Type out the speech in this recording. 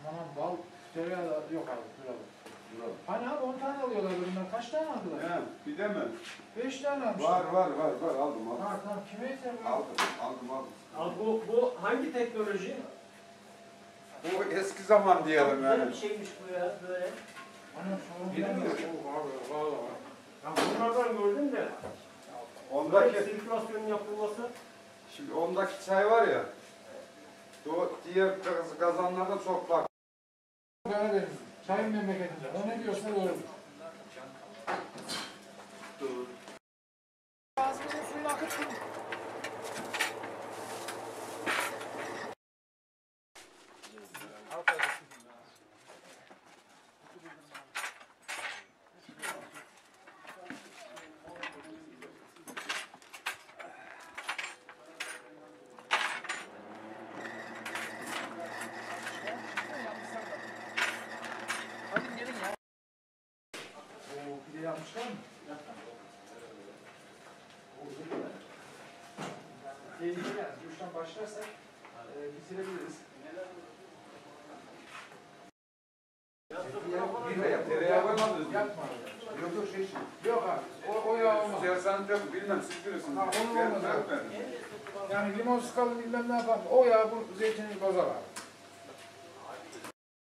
Tamam bal, tereyağı da yok abi. Bravo. Hani abi 10 tane alıyorlar bundan. Kaç tane aldılar? He, bir de mi? 5 tane almışlar. Var aldım. Ha tamam kime yeter bu? Aldım. Abi bu hangi teknoloji? Bu eski zaman diyelim Güzel yani. bir şeymiş bu ya böyle. Anam sorun Bilmiyorum. Ya bunlardan gördüm de. Ondaki, Sirkülasyonun yapılması. şimdi ondaki çay var ya, o diğer kazanlarda çok farklı. Karadeniz, çayın memleketinde. O ne diyorsa doğrudur. Ağzımızın suyunu akıttın. Bir de yapmışlar mı? Tehlikeli yani. Uçtan başlarsak bitirebiliriz. Tereyağı koymadınız mı? Yapma. Yok şey. Yok abi. O yağ olmaz. Sen yok bilmem siz bilirsiniz. Ha, onun olmaz abi. Yani limon sıkalım bilmem ne yapalım. O yağ bu zeytini bozar abi.